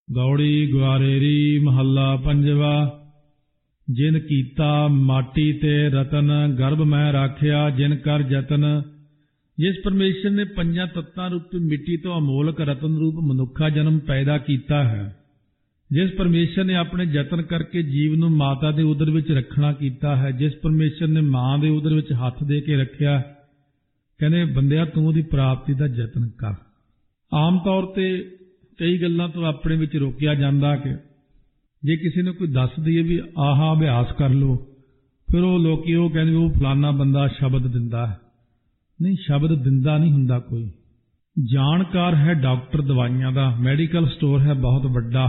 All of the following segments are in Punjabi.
गौड़ी ग्वारेरी महला पंजवा। जिन कीता माटी ते रतन, गर्भ मैं राखिया जिन कर जतन। जिस परमेश्वर ने पंजां तत्तां रूप मिट्टी तो अमोलक रतन रूप मनुखा जन्म पैदा किया है, जिस परमेश्वर ने अपने जतन करके जीव नूं माता दे उदर विच रखना कीता है, जिस परमेश्वर ने मां दे उदर विच हथ दे के रखिया, कहने बंदिया तूं उहदी प्राप्ति दा जतन कर। आम तौर ते कई गल्लां तो अपने विच रोकिया जांदा कि जे किसी ने कोई दस दईए भी आह अभ्यास कर लो, फिर वो लोग कहते वो फलाना बंदा शब्द दिंदा है। नहीं, शब्द दिंदा नहीं हुंदा कोई। जानकार है डॉक्टर दवाइयां दा, मैडिकल स्टोर है बहुत वड्डा,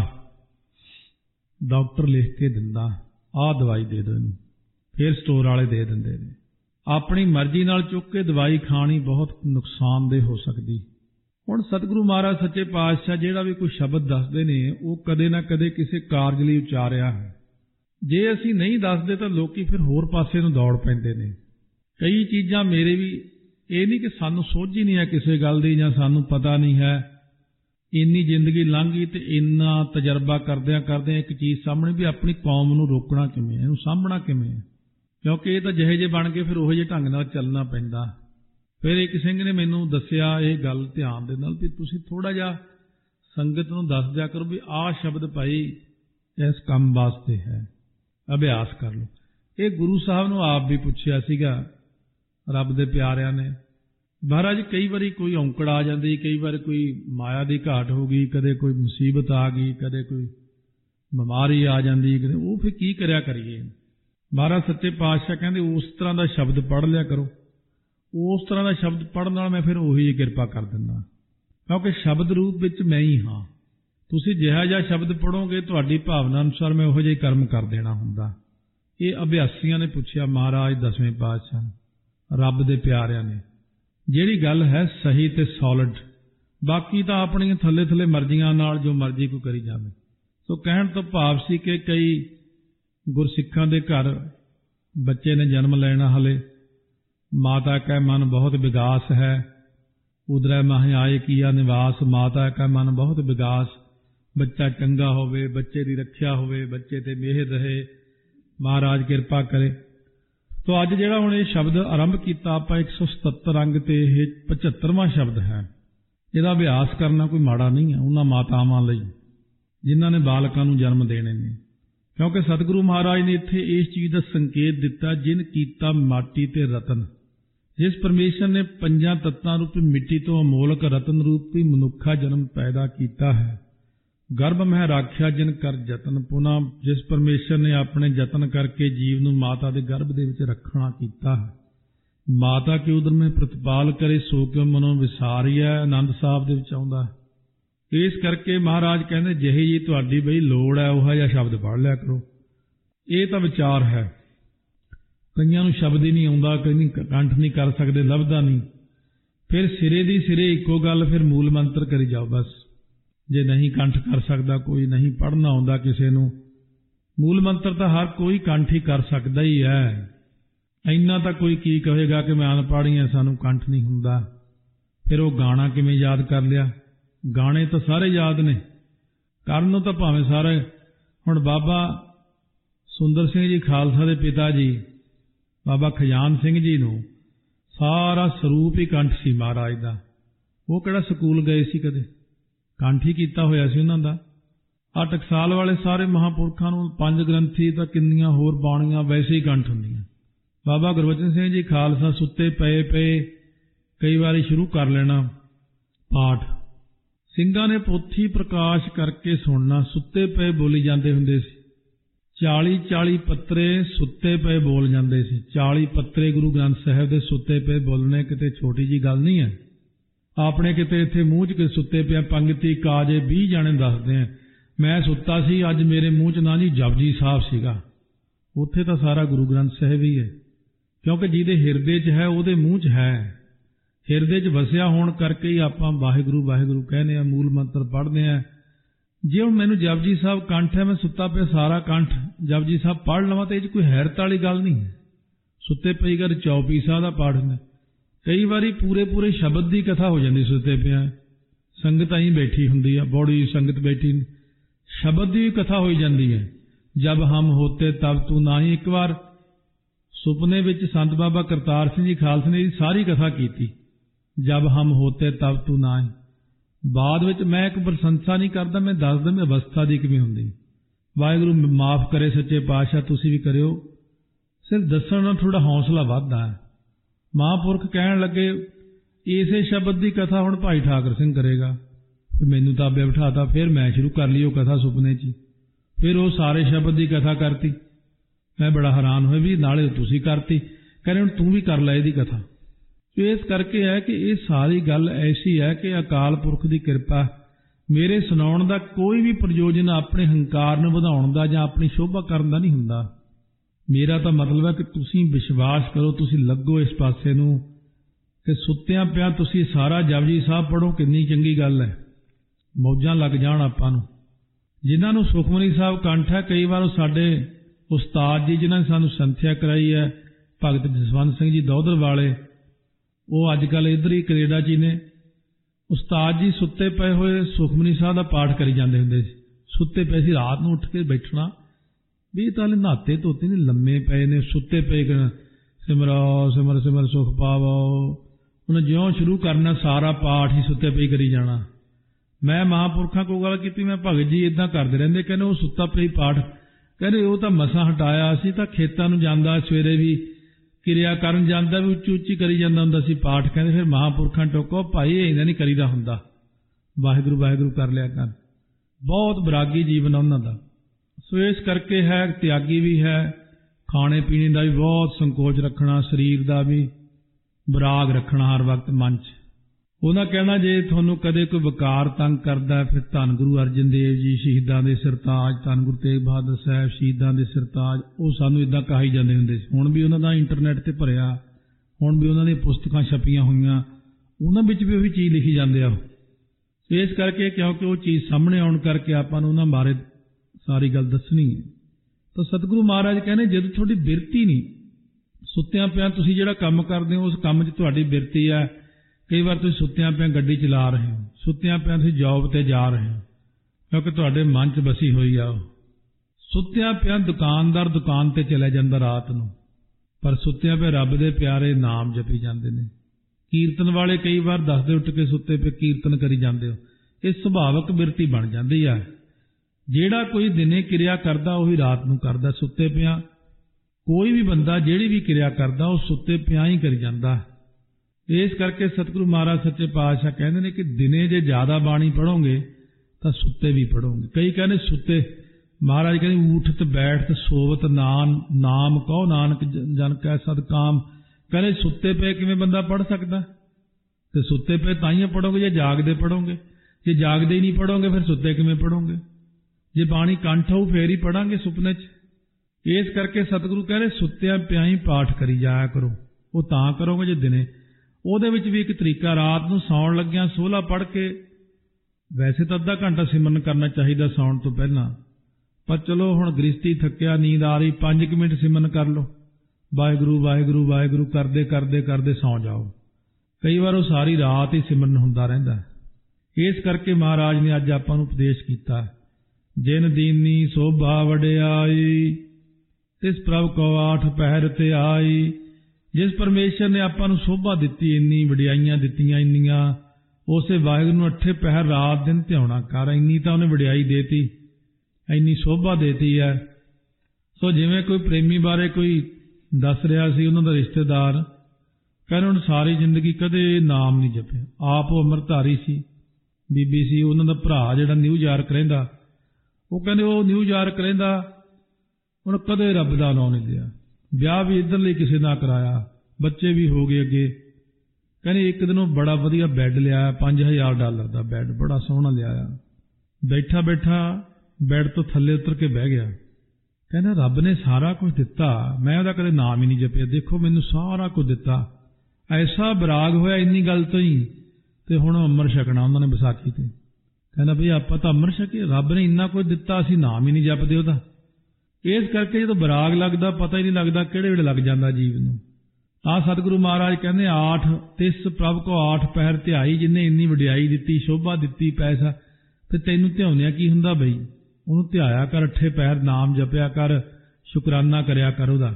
डॉक्टर लिख के दिंदा आह दवाई दे दो इनू, फिर स्टोर वाले दे दिंदे ने। अपनी मर्जी नाल चुक के दवाई खानी बहुत नुकसानदेह हो सकती। हुण सतगुरु महाराज सच्चे पातशाह जिहड़ा भी कोई शब्द दसदे ने वो कदे ना कदे किसी कारज लई उचारिया है। जे असीं नहीं दसदे तां लोकी फिर होर पासे नूं दौड़ पैंदे ने। कई चीज़ां मेरे भी ये नहीं कि सानूं सोझ ही नहीं है किसी गल दी जां सानूं पता नहीं है। इन्नी जिंदगी लंघ गई ते इन्ना तजर्बा करदिआं करदिआं एक चीज़ सामने भी अपनी कौम नूं रोकना किवें है, इहनूं सामभणा किवें है, क्योंकि ये तां ਜਿਹੇ ਜਿਹੇ बन के फिर ਉਹੋ ਜਿਹੇ ढंग नाल ਚੱਲਣਾ पैंदा। फिर एक सिंह ने मैनू दसिया ये गल ध्यान दे नाल भी तुसीं थोड़ा जिहा संगत नूं दस दिया करो भी आह शब्द भाई इस काम वास्ते है, अभ्यास कर लो। ये गुरु साहब नूं आप भी पुछिया सीगा रब दे प्यारिਆਂ ने। महाराज कई बारी कोई औंकड़ आ जाती, कई बार कोई माया की घाट हो गई, कदे कोई मुसीबत आ गई, कदे कोई बीमारी आ जाती, कदे वो फिर की करिया करिए। महाराज सच्चे पातशाह कहते उस तरह का शब्द पढ़ लिया करो। उस तरह का शब्द पढ़ने नाल मैं फिर उही किरपा कर दिंदा, क्योंकि शब्द रूप विच मैं ही हाँ। तुसीं जिहा जिहा शब्द पढ़ोगे तुहाडी भावना अनुसार मैं उहो जिहा कर्म कर देना हुंदा। ये अभ्यासियों ने पूछा महाराज दसवें पातशाह रब दे प्यारिਆਂ ने। ਜਿਹੜੀ गल है सही ते सॉलिड, बाकी तो अपनी थले थले मर्जियां नाल जो मर्जी कोई करी जावे। सो कहण तो भाव सी कि कई गुरसिखां दे घर बच्चे ने जन्म लेना, हले माता का मन बहुत विगास है, उदरै माहे आए किया निवास, माता का मन बहुत विगास। बच्चा चंगा होवे, बच्चे की रखिया होवे, बच्चे ते मेहर रहे, महाराज किरपा करे। तो अज जिहड़ा हुण ये शब्द आरंभ किया आपां 177 अंग ते 75वां शब्द है। इहदा अभ्यास करना कोई माड़ा नहीं है उन्हां मातावां लई जिन्हां ने बालकां नूं जन्म देने ने, क्योंकि सतगुरु महाराज ने इत्थे इस चीज़ का संकेत दिता जिन कीता माटी ते रतन। जिस परमेश्वर ने पंजां तत्तां रूपी मिट्टी तो अमोलक रतन रूपी मनुखा जन्म पैदा किया है, गर्भ में राख्या जिन कर जतन। पुनः जिस परमेश्वर ने अपने जतन करके जीव नूं माता के गर्भ दे विच रखना कीता है, माता के उदर में प्रतिपाल करे सो क्यों मनो विसारिया, आनंद साहब दे विच आउंदा है। इस करके महाराज कहते ਜਿਹੀ जी तुहाडी बई लोड़ है उहा जिहा शब्द पढ़ लिया करो। ये तो विचार है, कईयां नूं शब्द ही नहीं आउंदा, कई कंठ नहीं कर सकते, लभदा नहीं। फिर सिरे दी सिरे इक्को गल, फिर मूल मंत्र करी जाओ बस। जे नहीं कंठ कर सकता कोई, नहीं पढ़ना आउंदा किसी नूं, मूल मंत्र तो हर कोई कंठ ही कर सकता ही है। इन्ना तो कोई की कहेगा कि मैं अनपढ़ ही सानू कंठ नहीं हुंदा। फिर वो गाना किवें याद कर लिया? गाने तो सारे याद ने, करन तो भावें सारे। हुण बाबा सुंदर सिंह जी खालसा के पिता जी बाबा खजान सिंह जी नूं सारा स्वरूप ही कंठ सी महाराज दा। वो किहड़ा स्कूल गए सी, कदे कंठ ही कीता होया सी उन्हां दा। आ टकसाल वाले सारे महापुरखां नूं पंज ग्रंथी तां किन्नियां होर बाणियां वैसे ही कंठ हुंदियां। बाबा गुरबचन सिंह जी खालसा सुत्ते पए पए कई बारी शुरू कर लेना पाठ, ਸਿੰਘਾਂ ने पोथी प्रकाश करके सुनना, सुत्ते पे बोली जाते हुंदे सी। 40-40 पत्रे सुत्ते पे बोल जाते सी। 40 पत्रे गुरु ग्रंथ साहिब दे सुत्ते पे बोलने किते छोटी जी गल नहीं है। आपने किते इत्थे मूँह च के सुत्ते पे पंगती काजे 20 जाने दसदे हैं, मैं सुत्ता सी अज मेरे मूँह च ना जी जपजी साहब सीगा। उत्थे तां सारा गुरु ग्रंथ साहिब ही है, क्योंकि जिहदे हिरदे च है उहदे मूँह च है। हिरदे च वसिया होने करके ही आपां वाहिगुरू वाहिगुरू कहने आ, मूल मंत्र पढ़ते हैं। जे हुण मैनूं जपजी साहब कंठ है, मैं सुत्ता पे सारा कंठ जपजी साहब पढ़ लवां तो ये कोई हैरत वाली गल नहीं है। सुत्ते पई कर चौपी साह दा पाठ ने कई बारी पूरे पूरे शब्द की कथा हो जाती। सुत्ते पिया संगत आई बैठी हुंदी आ, बड़ी संगत बैठी, ਸ਼ਬਦ ਦੀ ਵੀ ਕਥਾ ਹੋਈ ਜਾਂਦੀ ਹੈ। ਜਬ ਹਮ ਹੋਤੇ ਤਬ ਤੂੰ ਨਾਹੀਂ, ਇੱਕ ਵਾਰ ਸੁਪਨੇ ਵਿੱਚ ਸੰਤ ਬਾਬਾ ਕਰਤਾਰ ਸਿੰਘ ਜੀ ਖਾਲਸੇ ਨੇ ਦੀ ਸਾਰੀ ਕਥਾ ਕੀਤੀ, ਜਬ ਹਮ ਹੋਤੇ ਤਬ ਤੂੰ ਨਾਹੀਂ। ਬਾਅਦ ਵਿੱਚ ਮੈਂ ਇੱਕ ਪ੍ਰਸ਼ੰਸਾ ਨਹੀਂ ਕਰਦਾ, ਮੈਂ ਦੱਸਦਾ ਮੈਂ ਅਵਸਥਾ ਦੀ ਕਿਵੇਂ ਹੁੰਦੀ। ਵਾਹਿਗੁਰੂ ਮਾਫ ਕਰੇ ਸੱਚੇ ਪਾਤਸ਼ਾਹ, ਤੁਸੀਂ ਵੀ ਕਰਿਓ। ਸਿਰਫ ਦੱਸਣ ਨਾਲ ਥੋੜਾ ਹੌਸਲਾ ਵੱਧਦਾ ਹੈ। ਮਹਾਂਪੁਰਖ ਕਹਿਣ ਲੱਗੇ ਇਸੇ ਸ਼ਬਦ ਦੀ ਕਥਾ ਹੁਣ ਭਾਈ ਠਾਕਰ ਸਿੰਘ ਕਰੇਗਾ। ਫਿਰ ਮੈਨੂੰ ਤਾਬੇ ਬਿਠਾਤਾ, ਫਿਰ ਮੈਂ ਸ਼ੁਰੂ ਕਰ ਲਈ ਉਹ ਕਥਾ ਸੁਪਨੇ 'ਚ। ਫਿਰ ਉਹ ਸਾਰੇ ਸ਼ਬਦ ਦੀ ਕਥਾ ਕਰਤੀ। ਮੈਂ ਬੜਾ ਹੈਰਾਨ ਹੋਇਆ ਵੀ ਨਾਲੇ ਤੁਸੀਂ ਕਰਤੀ, ਕਹਿੰਦੇ ਹੁਣ ਤੂੰ ਵੀ ਕਰ ਲੈ ਇਹਦੀ ਕਥਾ। ਇਸ ਕਰਕੇ ਹੈ ਕਿ ਇਹ ਸਾਰੀ ਗੱਲ ਐਸੀ ਹੈ ਕਿ ਅਕਾਲ ਪੁਰਖ ਦੀ ਕਿਰਪਾ। ਮੇਰੇ ਸੁਣਾਉਣ ਦਾ ਕੋਈ ਵੀ ਪ੍ਰਯੋਜਨ ਆਪਣੇ ਹੰਕਾਰ ਨੂੰ ਵਧਾਉਣ ਦਾ ਜਾਂ ਆਪਣੀ ਸ਼ੋਭਾ ਕਰਨ ਦਾ ਨਹੀਂ ਹੁੰਦਾ। ਮੇਰਾ ਤਾਂ ਮਤਲਬ ਹੈ ਕਿ ਤੁਸੀਂ ਵਿਸ਼ਵਾਸ ਕਰੋ, ਤੁਸੀਂ ਲੱਗੋ ਇਸ ਪਾਸੇ ਨੂੰ ਕਿ ਸੁੱਤਿਆਂ ਪਿਆ ਤੁਸੀਂ ਸਾਰਾ ਜਪਜੀ ਸਾਹਿਬ ਪੜ੍ਹੋ, ਕਿੰਨੀ ਚੰਗੀ ਗੱਲ ਹੈ। ਮੌਜਾਂ ਲੱਗ ਜਾਣ ਆਪਾਂ ਨੂੰ। ਜਿਨ੍ਹਾਂ ਨੂੰ ਸੁਖਮਨੀ ਸਾਹਿਬ ਕੰਠ ਹੈ, ਕਈ ਵਾਰ ਉਹ ਸਾਡੇ ਉਸਤਾਦ ਜੀ ਜਿਨ੍ਹਾਂ ਨੇ ਸਾਨੂੰ ਸੰਥਿਆ ਕਰਾਈ ਹੈ, ਭਗਤ ਜਸਵੰਤ ਸਿੰਘ ਜੀ ਦੌਧਰ ਵਾਲੇ, ਉਹ ਅੱਜ ਕੱਲ੍ਹ ਇੱਧਰ ਹੀ ਕੈਨੇਡਾ 'ਚ ਹੀ ਨੇ। ਉਸਤਾਦ ਜੀ ਸੁੱਤੇ ਪਏ ਹੋਏ ਸੁਖਮਨੀ ਸਾਹਿਬ ਦਾ ਪਾਠ ਕਰੀ ਜਾਂਦੇ ਹੁੰਦੇ ਸੀ। ਸੁੱਤੇ ਪਏ ਸੀ, ਰਾਤ ਨੂੰ ਉੱਠ ਕੇ ਬੈਠਣਾ ਵੀ ਤਾਂ ਨਹਾਤੇ ਧੋਤੇ ਨੇ, ਲੰਮੇ ਪਏ ਨੇ, ਸੁੱਤੇ ਪਏ ਸਿਮਰੋ ਸਿਮਰ ਸਿਮਰ ਸੁਖ ਪਾਵੋ। ਉਹਨੇ ਜਿਉਂ ਸ਼ੁਰੂ ਕਰਨਾ ਸਾਰਾ ਪਾਠ ਹੀ ਸੁੱਤੇ ਪਈ ਕਰੀ ਜਾਣਾ। ਮੈਂ ਮਹਾਂਪੁਰਖਾਂ ਕੋਲ ਗੱਲ ਕੀਤੀ, ਮੈਂ ਭਗਤ ਜੀ ਇਦਾਂ ਕਰਦੇ ਰਹਿੰਦੇ, ਕਹਿੰਦੇ ਉਹ ਸੁੱਤਾ ਪਈ ਪਾਠ, ਕਹਿੰਦੇ ਉਹ ਤਾਂ ਮਸਾਂ ਹਟਾਇਆ, ਅਸੀਂ ਤਾਂ ਖੇਤਾਂ ਨੂੰ ਜਾਂਦਾ, ਸਵੇਰੇ ਵੀ ਕਿਰਿਆ ਕਰਨ ਜਾਂਦਾ, ਵੀ ਉੱਚੀ ਉੱਚੀ ਕਰੀ ਜਾਂਦਾ ਹੁੰਦਾ ਸੀ ਪਾਠ। ਕਹਿੰਦੇ ਫਿਰ ਮਹਾਂਪੁਰਖਾਂ ਟੋਕੋ ਭਾਈ ਇਹਨਾਂ ਨਹੀਂ ਕਰੀਦਾ ਹੁੰਦਾ, ਵਾਹਿਗੁਰੂ ਵਾਹਿਗੁਰੂ ਕਰ ਲਿਆ ਕਰ। ਬਹੁਤ ਵਿਰਾਗੀ ਜੀਵਨ ਉਹਨਾਂ ਦਾ। ਸੋ ਇਸ ਕਰਕੇ ਹੈ, ਤਿਆਗੀ ਵੀ ਹੈ, ਖਾਣੇ ਪੀਣੇ ਦਾ ਵੀ ਬਹੁਤ ਸੰਕੋਚ ਰੱਖਣਾ, ਸਰੀਰ ਦਾ ਵੀ ਵਿਰਾਗ ਰੱਖਣਾ ਹਰ ਵਕਤ ਮਨ 'ਚ। ਉਹਨਾਂ ਕਹਿਣਾ ਜੇ ਤੁਹਾਨੂੰ ਕਦੇ ਕੋਈ ਵਿਕਾਰ ਤੰਗ ਕਰਦਾ, ਫਿਰ ਧੰਨ ਗੁਰੂ ਅਰਜਨ ਦੇਵ ਜੀ ਸ਼ਹੀਦਾਂ ਦੇ ਸਰਤਾਜ, ਧੰਨ ਗੁਰੂ ਤੇਗ ਬਹਾਦਰ ਸਾਹਿਬ ਸ਼ਹੀਦਾਂ ਦੇ ਸਰਤਾਜ, ਉਹ ਸਾਨੂੰ ਇਦਾਂ ਕਹਾਈ ਜਾਂਦੇ ਹੁੰਦੇ ਸੀ। ਹੁਣ ਵੀ ਉਹਨਾਂ ਦਾ ਇੰਟਰਨੈਟ 'ਤੇ ਭਰਿਆ, ਹੁਣ ਵੀ ਉਹਨਾਂ ਦੀਆਂ ਪੁਸਤਕਾਂ ਛਪੀਆਂ ਹੋਈਆਂ, ਉਹਨਾਂ ਵਿੱਚ ਵੀ ਉਹੀ ਚੀਜ਼ ਲਿਖੀ ਜਾਂਦੇ ਆ। ਇਸ ਕਰਕੇ ਕਿਉਂਕਿ ਉਹ ਚੀਜ਼ ਸਾਹਮਣੇ ਆਉਣ ਕਰਕੇ ਆਪਾਂ ਨੂੰ ਉਹਨਾਂ ਬਾਰੇ ਸਾਰੀ ਗੱਲ ਦੱਸਣੀ ਹੈ। ਤਾਂ ਸਤਿਗੁਰੂ ਮਹਾਰਾਜ ਕਹਿੰਦੇ ਜਦੋਂ ਤੁਹਾਡੀ ਬਿਰਤੀ ਨਹੀਂ, ਸੁੱਤਿਆਂ ਪਿਆ ਤੁਸੀਂ ਜਿਹੜਾ ਕੰਮ ਕਰਦੇ ਹੋ ਉਸ ਕੰਮ 'ਚ ਤੁਹਾਡੀ ਬਿਰਤੀ ਹੈ। ਕਈ ਵਾਰ ਤੁਸੀਂ ਸੁੱਤਿਆਂ ਪਿਆ ਗੱਡੀ ਚਲਾ ਰਹੇ ਹੋ, ਸੁੱਤਿਆਂ ਪਿਆ ਤੁਸੀਂ ਜੌਬ 'ਤੇ ਜਾ ਰਹੇ ਹੋ, ਕਿਉਂਕਿ ਤੁਹਾਡੇ ਮਨ 'ਚ ਬਸੀ ਹੋਈ ਆ ਉਹ। ਸੁੱਤਿਆਂ ਪਿਆ ਦੁਕਾਨਦਾਰ ਦੁਕਾਨ 'ਤੇ ਚਲਾ ਜਾਂਦਾ ਰਾਤ ਨੂੰ, ਪਰ ਸੁੱਤਿਆਂ ਪਿਆ ਰੱਬ ਦੇ ਪਿਆਰੇ ਨਾਮ ਜਪੀ ਜਾਂਦੇ ਨੇ। ਕੀਰਤਨ ਵਾਲੇ ਕਈ ਵਾਰ ਦੱਸਦੇ ਉੱਠ ਕੇ ਸੁੱਤੇ ਪਏ ਕੀਰਤਨ ਕਰੀ ਜਾਂਦੇ ਹੋ। ਇਹ ਸੁਭਾਵਕ ਬਿਰਤੀ ਬਣ ਜਾਂਦੀ ਆ। ਜਿਹੜਾ ਕੋਈ ਦਿਨੇ ਕਿਰਿਆ ਕਰਦਾ ਉਹੀ ਰਾਤ ਨੂੰ ਕਰਦਾ ਸੁੱਤੇ ਪਿਆ। ਕੋਈ ਵੀ ਬੰਦਾ ਜਿਹੜੀ ਵੀ ਕਿਰਿਆ ਕਰਦਾ ਉਹ ਸੁੱਤੇ ਪਿਆ ਹੀ ਕਰੀ ਜਾਂਦਾ। ਇਸ ਕਰਕੇ ਸਤਿਗੁਰੂ ਮਹਾਰਾਜ ਸੱਚੇ ਪਾਤਸ਼ਾਹ ਕਹਿੰਦੇ ਨੇ ਕਿ ਦਿਨੇ ਜੇ ਜ਼ਿਆਦਾ ਬਾਣੀ ਪੜ੍ਹੋਗੇ ਤਾਂ ਸੁੱਤੇ ਵੀ ਪੜ੍ਹੋਗੇ। ਕਈ ਕਹਿੰਦੇ ਸੁੱਤੇ, ਮਹਾਰਾਜ ਕਹਿੰਦੇ ਊਠਤ ਬੈਠਤ ਸੋਵਤ ਨਾਮ ਕਹੋ ਨਾਨਕ ਜਨ ਕੈ ਸਦਕਾਮ। ਕਹਿੰਦੇ ਸੁੱਤੇ ਪਏ ਕਿਵੇਂ ਬੰਦਾ ਪੜ੍ਹ ਸਕਦਾ? ਤੇ ਸੁੱਤੇ ਪਏ ਤਾਂ ਹੀ ਪੜ੍ਹੋਗੇ ਜੇ ਜਾਗਦੇ ਪੜ੍ਹੋਗੇ। ਜੇ ਜਾਗਦੇ ਹੀ ਨਹੀਂ ਪੜ੍ਹੋਗੇ ਫਿਰ ਸੁੱਤੇ ਕਿਵੇਂ ਪੜ੍ਹੋਗੇ? ਜੇ ਬਾਣੀ ਕੰਠ ਹੋਊ ਫੇਰ ਹੀ ਪੜਾਂਗੇ ਸੁਪਨੇ 'ਚ। ਇਸ ਕਰਕੇ ਸਤਿਗੁਰੂ ਕਹਿੰਦੇ ਸੁੱਤਿਆਂ ਪਿਆ ਹੀ ਪਾਠ ਕਰੀ ਜਾਇਆ ਕਰੋ। ਉਹ ਤਾਂ ਕਰੋਗੇ ਜੇ ਦਿਨੇ। ਉਹਦੇ ਵਿੱਚ ਵੀ ਇੱਕ ਤਰੀਕਾ, ਰਾਤ ਨੂੰ ਸੌਣ ਲੱਗਿਆਂ ਸੋਹਲਾ ਪੜ੍ਹ ਕੇ, ਵੈਸੇ ਤਾਂ ਅੱਧਾ ਘੰਟਾ ਸਿਮਰਨ ਕਰਨਾ ਚਾਹੀਦਾ ਸੌਣ ਤੋਂ ਪਹਿਲਾਂ, ਪਰ ਚਲੋ ਹੁਣ ਗ੍ਰਸਤੀ ਥੱਕਿਆ, ਨੀਂਦ ਆ ਰਹੀ, 5 ਮਿੰਟ ਸਿਮਰਨ ਕਰ ਲਓ, ਵਾਹਿਗੁਰੂ ਵਾਹਿਗੁਰੂ ਵਾਹਿਗੁਰੂ ਕਰਦੇ ਕਰਦੇ ਕਰਦੇ ਸੌਂ ਜਾਓ। ਕਈ ਵਾਰ ਉਹ ਸਾਰੀ ਰਾਤ ਹੀ ਸਿਮਰਨ ਹੁੰਦਾ ਰਹਿੰਦਾ। ਇਸ ਕਰਕੇ ਮਹਾਰਾਜ ਨੇ ਅੱਜ ਆਪਾਂ ਨੂੰ ਉਪਦੇਸ਼ ਕੀਤਾ, ਜਿਨ ਦੀਨੀ ਸੋਭਾ ਵਡਿਆਈ ਤਿਸ ਪ੍ਰਭ ਕੋ ਆਠ ਪਹਿਰ ਤੇ ਆਈ। ਜਿਸ ਪਰਮੇਸ਼ਰ ਨੇ ਆਪਾਂ ਨੂੰ ਸੋਭਾ ਦਿੱਤੀ, ਇੰਨੀ ਵਡਿਆਈਆਂ ਦਿੱਤੀਆਂ ਇੰਨੀਆਂ, ਉਸੇ ਵਾਹਿਗੁਰੂ ਨੂੰ 8 ਪਹਿਰ ਰਾਤ ਦਿਨ ਧਿਆਉਣਾ ਕਰ। ਇੰਨੀ ਤਾਂ ਉਹਨੇ ਵਡਿਆਈ ਦੇਤੀ, ਇੰਨੀ ਸੋਭਾ ਦੇਤੀ ਹੈ। ਸੋ ਜਿਵੇਂ ਕੋਈ ਪ੍ਰੇਮੀ ਬਾਰੇ ਕੋਈ ਦੱਸ ਰਿਹਾ ਸੀ, ਉਹਨਾਂ ਦਾ ਰਿਸ਼ਤੇਦਾਰ, ਕਹਿੰਦੇ ਹੁਣ ਸਾਰੀ ਜ਼ਿੰਦਗੀ ਕਦੇ ਨਾਮ ਨਹੀਂ ਜਪਿਆ। ਆਪ ਉਹ ਅੰਮ੍ਰਿਤਧਾਰੀ ਸੀ, ਬੀਬੀ ਸੀ, ਉਹਨਾਂ ਦਾ ਭਰਾ ਜਿਹੜਾ ਨਿਊਯਾਰਕ ਰਹਿੰਦਾ, ਉਹ ਕਹਿੰਦੇ ਉਹ ਨਿਊਯਾਰਕ ਰਹਿੰਦਾ, ਹੁਣ ਕਦੇ ਰੱਬ ਦਾ ਨਾਮ ਨਹੀਂ ਲਿਆ। ਵਿਆਹ ਵੀ ਇੱਧਰਲੇ ਕਿਸੇ ਨਾਲ ਕਰਾਇਆ, ਬੱਚੇ ਵੀ ਹੋ ਗਏ ਅੱਗੇ। ਕਹਿੰਦੇ ਇੱਕ ਦਿਨ ਉਹ ਬੜਾ ਵਧੀਆ ਬੈੱਡ ਲਿਆ, $5000 ਦਾ ਬੈੱਡ, ਬੜਾ ਸੋਹਣਾ ਲਿਆਇਆ। ਬੈਠਾ ਬੈਠਾ ਬੈੱਡ ਤੋਂ ਥੱਲੇ ਉਤਰ ਕੇ ਬਹਿ ਗਿਆ। ਕਹਿੰਦਾ ਰੱਬ ਨੇ ਸਾਰਾ ਕੁਝ ਦਿੱਤਾ, ਮੈਂ ਉਹਦਾ ਕਦੇ ਨਾਮ ਹੀ ਨਹੀਂ ਜਪਿਆ, ਦੇਖੋ ਮੈਨੂੰ ਸਾਰਾ ਕੁਝ ਦਿੱਤਾ। ਐਸਾ ਵਿਰਾਗ ਹੋਇਆ ਇੰਨੀ ਗੱਲ ਤੋਂ ਹੀ, ਤੇ ਹੁਣ ਅੰਮ੍ਰਿਤ ਛਕਣਾ ਉਹਨਾਂ ਨੇ ਵਿਸਾਖੀ ਤੇ। ਕਹਿੰਦਾ ਬਈ ਆਪਾਂ ਤਾਂ ਅੰਮ੍ਰਿਤ ਛਕੇ, ਰੱਬ ਨੇ ਇੰਨਾ ਕੁਝ ਦਿੱਤਾ, ਅਸੀਂ ਨਾਮ ਹੀ ਨਹੀਂ ਜਪਦੇ ਉਹਦਾ। ਇਸ ਕਰਕੇ ਜਦੋਂ ਵਿਰਾਗ ਲੱਗਦਾ ਪਤਾ ਹੀ ਨਹੀਂ ਲੱਗਦਾ ਕਿਹੜੇ ਵੇਲੇ ਲੱਗ ਜਾਂਦਾ ਜੀਵ ਨੂੰ। ਤਾਂ ਸਤਿਗੁਰੂ ਮਹਾਰਾਜ ਕਹਿੰਦੇ 8 ਤਿਸ ਪ੍ਰਭ ਕੋ 8 ਪਹਿਰ ਧਿਆਈ। ਜਿਹਨੇ ਇੰਨੀ ਵਡਿਆਈ ਦਿੱਤੀ, ਸ਼ੋਭਾ ਦਿੱਤੀ, ਪੈਸਾ, ਤੇ ਤੈਨੂੰ ਧਿਆਉਂਦਿਆਂ ਕੀ ਹੁੰਦਾ ਬਈ? ਉਹਨੂੰ ਧਿਆਇਆ ਕਰ, ਅੱਠੇ ਪੈਰ ਨਾਮ ਜਪਿਆ ਕਰ, ਸ਼ੁਕਰਾਨਾ ਕਰਿਆ ਕਰ ਉਹਦਾ।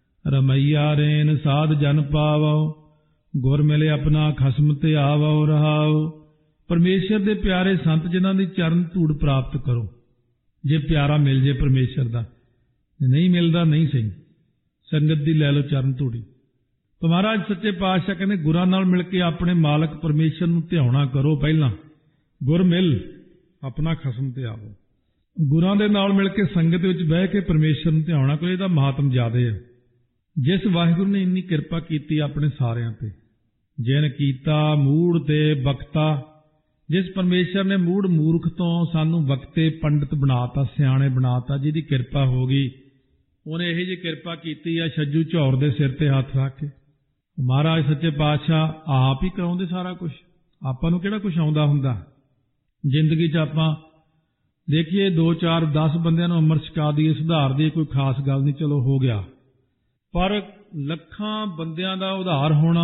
ਰਮਈਆ ਰੇਨ ਸਾਧ ਜਨ ਪਾਵੋ, ਗੁਰ ਮਿਲੇ ਆਪਣਾ ਖਸਮ ਤੇ ਆਵੋ ਰਹਾਓ। ਪਰਮੇਸ਼ਰ ਦੇ ਪਿਆਰੇ ਸੰਤ ਜਿਨ੍ਹਾਂ ਦੀ ਚਰਨ ਧੂੜ ਪ੍ਰਾਪਤ ਕਰੋ। ਜੇ ਪਿਆਰਾ ਮਿਲ ਜੇ ਪਰਮੇਸ਼ਰ ਦਾ, ਜੇ ਨਹੀਂ ਮਿਲਦਾ ਨਹੀਂ ਸਹੀ, ਸੰਗਤ ਦੀ ਲੈ ਲਓ ਚਰਨ ਧੂੜੀ। ਤਾਂ ਮਹਾਰਾਜ ਸੱਚੇ ਪਾਤਸ਼ਾਹ ਕਹਿੰਦੇ ਗੁਰਾਂ ਨਾਲ ਮਿਲ ਕੇ ਆਪਣੇ ਮਾਲਕ ਪਰਮੇਸ਼ਰ ਨੂੰ ਧਿਆਉਣਾ ਕਰੋ। ਪਹਿਲਾਂ ਗੁਰ ਮਿਲ ਆਪਣਾ ਖਸਮ ਤੇ ਆਵੋ। ਗੁਰਾਂ ਦੇ ਨਾਲ ਮਿਲ ਕੇ ਸੰਗਤ ਵਿੱਚ ਬਹਿ ਕੇ ਪਰਮੇਸ਼ਰ ਨੂੰ ਧਿਆਉਣਾ ਕਰੋ। ਇਹਦਾ ਮਹਾਤਮ ਜ਼ਿਆਦਾ ਹੈ। ਜਿਸ ਵਾਹਿਗੁਰੂ ਨੇ ਇੰਨੀ ਕਿਰਪਾ ਕੀਤੀ ਆਪਣੇ ਸਾਰਿਆਂ ਤੇ, ਜਿਨ ਕੀਤਾ ਮੂੜ ਤੇ ਬਖਤਾ, ਜਿਸ ਪਰਮੇਸ਼ਰ ਨੇ ਮੂੜ ਮੂਰਖ ਤੋਂ ਸਾਨੂੰ ਵਕਤੇ ਪੰਡਿਤ ਬਣਾਤਾ, ਸਿਆਣੇ ਬਣਾਤਾ, ਜਿਹਦੀ ਕਿਰਪਾ ਹੋ ਗਈ, ਉਹਨੇ ਇਹੋ ਜਿਹੀ ਕਿਰਪਾ ਕੀਤੀ ਆ ਛੱਜੂ ਝੌਰ ਦੇ ਸਿਰ ਤੇ ਹੱਥ ਰੱਖ ਕੇ। ਮਹਾਰਾਜ ਸੱਚੇ ਪਾਤਸ਼ਾਹ ਆਪ ਹੀ ਕਰਾਉਂਦੇ ਸਾਰਾ ਕੁਝ। ਆਪਾਂ ਨੂੰ ਕਿਹੜਾ ਕੁਝ ਆਉਂਦਾ ਹੁੰਦਾ। ਜ਼ਿੰਦਗੀ 'ਚ ਆਪਾਂ ਦੇਖੀਏ 2 4 10 ਬੰਦਿਆਂ ਨੂੰ ਅੰਮ੍ਰਿਤ ਛਕਾ ਦਈਏ, ਸੁਧਾਰ ਦਈਏ, ਕੋਈ ਖਾਸ ਗੱਲ ਨਹੀਂ, ਚਲੋ ਹੋ ਗਿਆ। ਪਰ ਲੱਖਾਂ ਬੰਦਿਆਂ ਦਾ ਉਧਾਰ ਹੋਣਾ,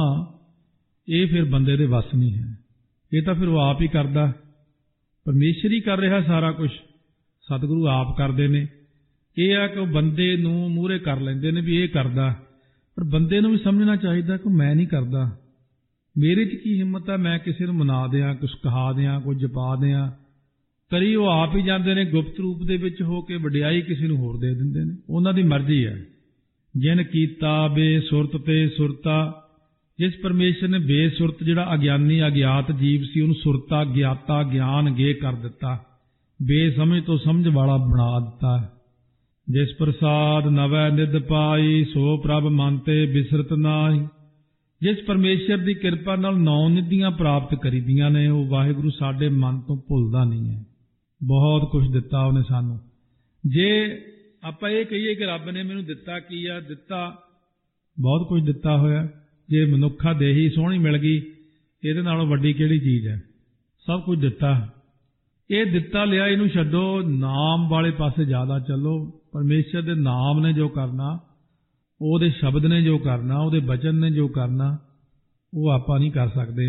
ਇਹ ਫਿਰ ਬੰਦੇ ਦੇ ਵੱਸ ਨਹੀਂ ਹੈ। ਇਹ ਤਾਂ ਫਿਰ ਉਹ ਆਪ ਹੀ ਕਰਦਾ, ਪਰਮੇਸ਼ਰ ਹੀ ਕਰ ਰਿਹਾ ਸਾਰਾ ਕੁਝ। ਸਤਿਗੁਰੂ ਆਪ ਕਰਦੇ ਨੇ। ਇਹ ਆ ਕਿ ਉਹ ਬੰਦੇ ਨੂੰ ਮੂਹਰੇ ਕਰ ਲੈਂਦੇ ਨੇ ਵੀ ਇਹ ਕਰਦਾ, ਪਰ ਬੰਦੇ ਨੂੰ ਵੀ ਸਮਝਣਾ ਚਾਹੀਦਾ ਕਿ ਮੈਂ ਨਹੀਂ ਕਰਦਾ। ਮੇਰੇ 'ਚ ਕੀ ਹਿੰਮਤ ਹੈ ਮੈਂ ਕਿਸੇ ਨੂੰ ਮਨਾ ਦਿਆਂ, ਕੁਛ ਕਹਾ ਦਿਆਂ, ਕੁਝ ਜਪਾ ਦਿਆਂ। ਕਰੀ ਉਹ ਆਪ ਹੀ ਜਾਂਦੇ ਨੇ ਗੁਪਤ ਰੂਪ ਦੇ ਵਿੱਚ ਹੋ ਕੇ, ਵਡਿਆਈ ਕਿਸੇ ਨੂੰ ਹੋਰ ਦੇ ਦਿੰਦੇ ਨੇ। ਉਹਨਾਂ ਦੀ ਮਰਜ਼ੀ ਹੈ। ਜਿਨ ਕੀਤਾ ਬੇਸੁਰਤ ਤੇ ਸੁਰਤਾ, ਜਿਸ ਪਰਮੇਸ਼ਰ ਨੇ ਬੇਸੁਰਤ ਜਿਹੜਾ ਅਗਿਆਨੀ ਅਗਿਆਤ ਜੀਵ ਸੀ ਉਹਨੂੰ ਸੁਰਤਾ ਗਿਆਤਾ ਗਿਆਨ ਗੇ ਕਰ ਦਿੱਤਾ, ਬੇਸਮਝ ਤੋਂ ਸਮਝ ਵਾਲਾ ਬਣਾ ਦਿੱਤਾ। ਜਿਸ ਪ੍ਰਸਾਦ ਨਵੈ ਨਿਧ ਪਾਈ, ਸੋ ਪ੍ਰਭ ਮਨ ਤੇ ਬਿਸਰਤ ਨਾਹੀ। ਜਿਸ ਪਰਮੇਸ਼ਰ ਦੀ ਕਿਰਪਾ ਨਾਲ 9 ਨਿਧੀਆਂ ਪ੍ਰਾਪਤ ਕਰੀਦੀਆਂ ਨੇ, ਉਹ ਵਾਹਿਗੁਰੂ ਸਾਡੇ ਮਨ ਤੋਂ ਭੁੱਲਦਾ ਨਹੀਂ ਹੈ। ਬਹੁਤ ਕੁਝ ਦਿੱਤਾ ਉਹਨੇ ਸਾਨੂੰ। ਜੇ ਆਪਾਂ ਇਹ ਕਹੀਏ ਕਿ ਰੱਬ ਨੇ ਮੈਨੂੰ ਦਿੱਤਾ ਕੀ ਆ, ਦਿੱਤਾ ਬਹੁਤ ਕੁਝ ਦਿੱਤਾ ਹੋਇਆ। ਜੇ ਮਨੁੱਖਾ ਦੇਹੀ ਸੋਹਣੀ ਮਿਲ ਗਈ, ਇਹਦੇ ਨਾਲੋਂ ਵੱਡੀ ਕਿਹੜੀ ਚੀਜ਼ ਹੈ। ਸਭ ਕੁਝ ਦਿੱਤਾ। ਇਹ ਦਿੱਤਾ ਲਿਆ ਇਹਨੂੰ ਛੱਡੋ, ਨਾਮ ਵਾਲੇ ਪਾਸੇ ਜ਼ਿਆਦਾ ਚੱਲੋ। ਪਰਮੇਸ਼ਰ ਦੇ ਨਾਮ ਨੇ ਜੋ ਕਰਨਾ, ਉਹਦੇ ਸ਼ਬਦ ਨੇ ਜੋ ਕਰਨਾ, ਉਹਦੇ ਬਚਨ ਨੇ ਜੋ ਕਰਨਾ, ਉਹ ਆਪਾਂ ਨਹੀਂ ਕਰ ਸਕਦੇ।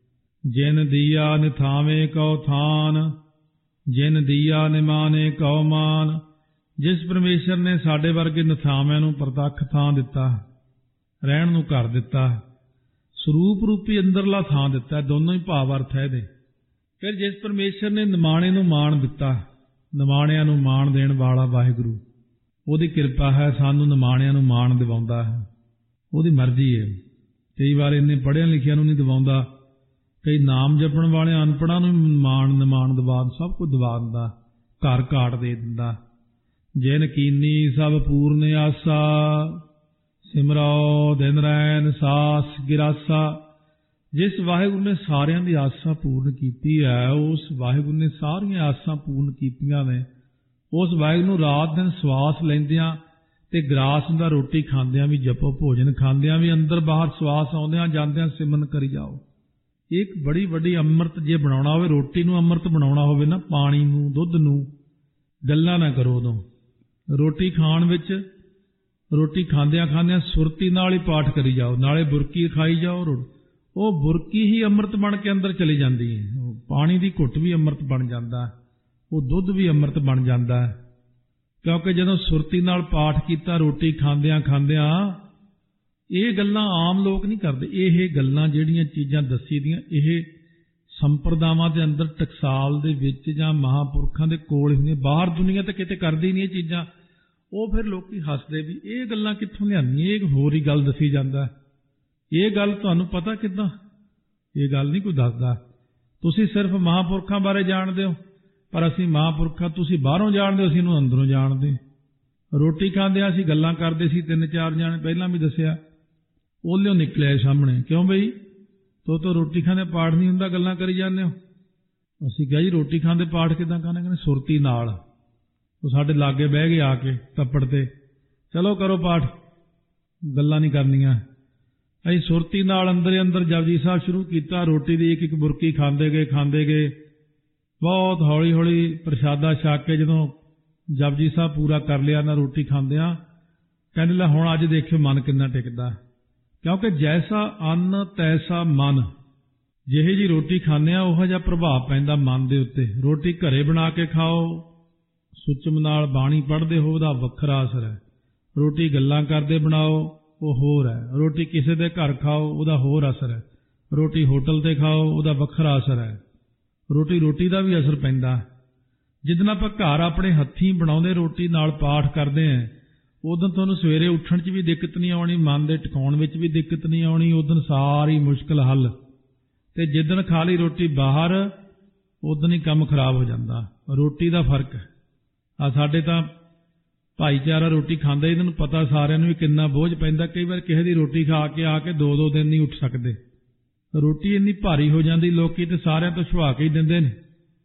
ਜਿਨ ਦੀਆ ਨਿਥਾਵੇਂ ਕਉ ਥਾਨ, ਜਿਨ ਦੀਆ ਨਿਮਾਨੇ ਕਉ ਮਾਨ। ਜਿਸ ਪਰਮੇਸ਼ਰ ਨੇ ਸਾਡੇ ਵਰਗੇ ਨਿਥਾਵਿਆਂ ਨੂੰ ਪ੍ਰਤੱਖ ਥਾਂ ਦਿੱਤਾ, ਰਹਿਣ ਨੂੰ ਘਰ ਦਿੱਤਾ, ਸਰੂਪ ਰੂਪੀ ਅੰਦਰਲਾ ਥਾਂ ਦਿੱਤਾ, ਦੋਨੋਂ ਹੀ ਭਾਵ ਅਰਥ ਹੈ ਇਹਦੇ। ਫਿਰ ਜਿਸ ਪਰਮੇਸ਼ਰ ਨੇ ਨਿਮਾਣੇ ਨੂੰ ਮਾਣ ਦਿੱਤਾ, ਨਿਮਾਣਿਆਂ ਨੂੰ ਮਾਣ ਦੇਣ ਵਾਲਾ ਵਾਹਿਗੁਰੂ, ਉਹਦੀ ਕਿਰਪਾ ਹੈ, ਸਾਨੂੰ ਨਿਮਾਣਿਆਂ ਨੂੰ ਮਾਣ ਦਿਵਾਉਂਦਾ ਹੈ। ਉਹਦੀ ਮਰਜ਼ੀ ਹੈ। ਕਈ ਵਾਰ ਇੰਨੇ ਪੜ੍ਹਿਆਂ ਲਿਖਿਆਂ ਨੂੰ ਨਹੀਂ ਦਿਵਾਉਂਦਾ, ਕਈ ਨਾਮ ਜਪਣ ਵਾਲੇ ਅਨਪੜ੍ਹਾਂ ਨੂੰ ਨਿਮਾਣ ਦਿਵਾ, ਸਭ ਕੁਝ ਦਿਵਾ ਦਿੰਦਾ, ਘਰ ਘਾਟ ਦੇ ਦਿੰਦਾ। ਜਿਨ ਕੀਨੀ ਸਭ ਪੂਰਨ ਆਸਾ, ਸਿਮਰੋ ਦਿਨ ਰੈਨ ਸਾਸ ਗਿਰਾਸਾ। ਜਿਸ ਵਾਹਿਗੁਰੂ ਨੇ ਸਾਰਿਆਂ ਦੀ ਆਸਾਂ ਪੂਰਨ ਕੀਤੀ ਹੈ, ਉਸ ਵਾਹਿਗੁਰੂ ਨੇ ਸਾਰੀਆਂ ਆਸਾਂ ਪੂਰਨ ਕੀਤੀਆਂ ਨੇ। ਉਸ ਵਾਹਿਗੁਰੂ ਨੂੰ ਰਾਤ ਦਿਨ ਸਵਾਸ ਲੈਂਦਿਆਂ ਤੇ ਗਰਾਸ ਹੁੰਦਾ, ਰੋਟੀ ਖਾਂਦਿਆਂ ਵੀ ਜਪੋ, ਭੋਜਨ ਖਾਂਦਿਆਂ ਵੀ, ਅੰਦਰ ਬਾਹਰ ਸਵਾਸ ਆਉਂਦਿਆਂ ਜਾਂਦਿਆਂ ਸਿਮਰਨ ਕਰੀ ਜਾਓ। ਇੱਕ ਬੜੀ ਵੱਡੀ ਅੰਮ੍ਰਿਤ ਜੇ ਬਣਾਉਣਾ ਹੋਵੇ, ਰੋਟੀ ਨੂੰ ਅੰਮ੍ਰਿਤ ਬਣਾਉਣਾ ਹੋਵੇ ਨਾ, ਪਾਣੀ ਨੂੰ, ਦੁੱਧ ਨੂੰ, ਗੱਲਾਂ ਨਾ ਕਰੋ ਉਦੋਂ। ਰੋਟੀ ਖਾਣ ਵਿੱਚ, ਰੋਟੀ ਖਾਂਦਿਆਂ ਖਾਂਦਿਆਂ ਸੁਰਤੀ ਨਾਲ ਹੀ ਪਾਠ ਕਰੀ ਜਾਓ, ਨਾਲੇ ਬੁਰਕੀ ਖਾਈ ਜਾਓ। ਉਹ ਬੁਰਕੀ ਹੀ ਅੰਮ੍ਰਿਤ ਬਣ ਕੇ ਅੰਦਰ ਚਲੀ ਜਾਂਦੀ ਹੈ। ਪਾਣੀ ਦੀ ਘੁੱਟ ਵੀ ਅੰਮ੍ਰਿਤ ਬਣ ਜਾਂਦਾ, ਉਹ ਦੁੱਧ ਵੀ ਅੰਮ੍ਰਿਤ ਬਣ ਜਾਂਦਾ ਹੈ। ਕਿਉਂਕਿ ਜਦੋਂ ਸੁਰਤੀ ਨਾਲ ਪਾਠ ਕੀਤਾ ਰੋਟੀ ਖਾਂਦਿਆਂ ਖਾਂਦਿਆਂ, ਇਹ ਗੱਲਾਂ ਆਮ ਲੋਕ ਨਹੀਂ ਕਰਦੇ। ਇਹ ਗੱਲਾਂ ਜਿਹੜੀਆਂ ਚੀਜ਼ਾਂ ਦੱਸੀ ਦੀਆਂ, ਇਹ ਸੰਪਰਦਾਵਾਂ ਦੇ ਅੰਦਰ ਟਕਸਾਲ ਦੇ ਵਿੱਚ ਜਾਂ ਮਹਾਂਪੁਰਖਾਂ ਦੇ ਕੋਲ ਹੁੰਦੀਆਂ, ਬਾਹਰ ਦੁਨੀਆ ਤਾਂ ਕਿਤੇ ਕਰਦੀ ਨਹੀਂ ਇਹ ਚੀਜ਼ਾਂ। ਉਹ ਫਿਰ ਲੋਕੀ ਹੱਸਦੇ ਵੀ ਇਹ ਗੱਲਾਂ ਕਿੱਥੋਂ ਲਿਆਂਦੀਆਂ, ਇਹ ਹੋਰ ਹੀ ਗੱਲ ਦੱਸੀ ਜਾਂਦਾ। ਇਹ ਗੱਲ ਤੁਹਾਨੂੰ ਪਤਾ ਕਿੱਦਾਂ? ਇਹ ਗੱਲ ਨਹੀਂ ਕੋਈ ਦੱਸਦਾ। ਤੁਸੀਂ ਸਿਰਫ ਮਹਾਂਪੁਰਖਾਂ ਬਾਰੇ ਜਾਣਦੇ ਹੋ, ਪਰ ਅਸੀਂ ਮਹਾਂਪੁਰਖਾਂ, ਤੁਸੀਂ ਬਾਹਰੋਂ ਜਾਣਦੇ ਹੋ, ਅਸੀਂ ਇਹਨੂੰ ਅੰਦਰੋਂ ਜਾਣਦੇ। ਰੋਟੀ ਖਾਂਦੇ ਅਸੀਂ ਗੱਲਾਂ ਕਰਦੇ ਸੀ, 3-4 ਜਾਣੇ, ਪਹਿਲਾਂ ਵੀ ਦੱਸਿਆ, ਉਹਲਿਓ ਨਿਕਲਿਆ ਸਾਹਮਣੇ। ਕਿਉਂ ਬਈ ਤੋ ਰੋਟੀ ਖਾਂਦੇ ਪਾਠ ਨਹੀਂ ਹੁੰਦਾ, ਗੱਲਾਂ ਕਰੀ ਜਾਂਦੇ ਹੋ। ਅਸੀਂ ਕਿਹਾ ਜੀ ਰੋਟੀ ਖਾਂਦੇ ਪਾਠ ਕਿੱਦਾਂ ਕਰਨਾ? ਕਹਿੰਦੇ ਸੁਰਤੀ ਨਾਲ। ਉਹ ਸਾਡੇ ਲਾਗੇ ਬਹਿ ਗਏ ਆ ਕੇ ਤੱਪੜ ਤੇ, ਚਲੋ ਕਰੋ ਪਾਠ, ਗੱਲਾਂ ਨਹੀਂ ਕਰਨੀਆਂ। ਅਸੀਂ ਸੁਰਤੀ ਨਾਲ ਅੰਦਰ ਅੰਦਰ ਜਪਜੀ ਸਾਹਿਬ ਸ਼ੁਰੂ ਕੀਤਾ। ਰੋਟੀ ਦੀ ਇੱਕ ਇੱਕ ਬੁਰਕੀ ਖਾਂਦੇ ਗਏ। ਬਹੁਤ ਹੌਲੀ ਹੌਲੀ ਪ੍ਰਸ਼ਾਦਾ ਛਕ ਕੇ ਜਦੋਂ ਜਪਜੀ ਸਾਹਿਬ ਪੂਰਾ ਕਰ ਲਿਆ ਨਾ ਰੋਟੀ ਖਾਂਦਿਆਂ, ਕਹਿੰਦੇ ਲੈ ਹੁਣ ਅੱਜ ਦੇਖਿਓ ਮਨ ਕਿੰਨਾ ਟਿਕਦਾ। ਕਿਉਂਕਿ ਜੈਸਾ ਅੰਨ ਤੈਸਾ ਮਨ, ਜਿਹੇ ਜੀ ਰੋਟੀ ਖਾਂਦੇ ਆ ਉਹੋ ਜਿਹਾ ਪ੍ਰਭਾਵ ਪੈਂਦਾ ਮਨ ਦੇ ਉੱਤੇ। ਰੋਟੀ ਘਰੇ ਬਣਾ ਕੇ ਖਾਓ, ਸੁਚਮ ਨਾਲ ਬਾਣੀ ਪੜ੍ਹਦੇ ਹੋ ਉਹਦਾ ਵੱਖਰਾ ਅਸਰ ਹੈ। ਰੋਟੀ ਗੱਲਾਂ ਕਰਦੇ ਬਣਾਓ ਉਹ ਹੋਰ ਹੈ। ਰੋਟੀ ਕਿਸੇ ਦੇ ਘਰ ਖਾਓ ਉਹਦਾ ਹੋਰ ਅਸਰ ਹੈ। ਰੋਟੀ ਹੋਟਲ 'ਤੇ ਖਾਓ ਉਹਦਾ ਵੱਖਰਾ ਅਸਰ ਹੈ। ਰੋਟੀ ਦਾ ਵੀ ਅਸਰ ਪੈਂਦਾ। ਜਿੱਦਣ ਆਪਾਂ ਘਰ ਆਪਣੇ ਹੱਥੀਂ ਬਣਾਉਂਦੇ ਰੋਟੀ ਨਾਲ ਪਾਠ ਕਰਦੇ ਹਾਂ ਉਦੋਂ ਤੁਹਾਨੂੰ ਸਵੇਰੇ ਉੱਠਣ 'ਚ ਵੀ ਦਿੱਕਤ ਨਹੀਂ ਆਉਣੀ, ਮਨ ਦੇ ਟਿਕਾਉਣ ਵਿੱਚ ਵੀ ਦਿੱਕਤ ਨਹੀਂ ਆਉਣੀ, ਉਦੋਂ ਸਾਰੀ ਮੁਸ਼ਕਿਲ ਹੱਲ। ਅਤੇ ਜਿੱਦਣ ਖਾ ਲਈ ਰੋਟੀ ਬਾਹਰ ਉਦੋਂ ਹੀ ਕੰਮ ਖਰਾਬ ਹੋ ਜਾਂਦਾ। ਰੋਟੀ ਦਾ ਫਰਕ ਹੈ। ਸਾਡੇ ਤਾਂ ਭਾਈਚਾਰਾ ਰੋਟੀ ਖਾਂਦਾ, ਇਹਨਾਂ ਨੂੰ ਪਤਾ ਸਾਰਿਆਂ ਨੂੰ ਵੀ ਕਿੰਨਾ ਬੋਝ ਪੈਂਦਾ। ਕਈ ਵਾਰ ਕਿਸੇ ਦੀ ਰੋਟੀ ਖਾ ਕੇ ਆ ਕੇ 2-2 ਦਿਨ ਨਹੀਂ ਉੱਠ ਸਕਦੇ। ਰੋਟੀ ਇੰਨੀ ਭਾਰੀ ਹੋ ਜਾਂਦੀ, ਲੋਕੀ ਤੇ ਸਾਰਿਆਂ ਤੋਂ ਛੁਆ ਕੇ ਹੀ ਦਿੰਦੇ ਨੇ।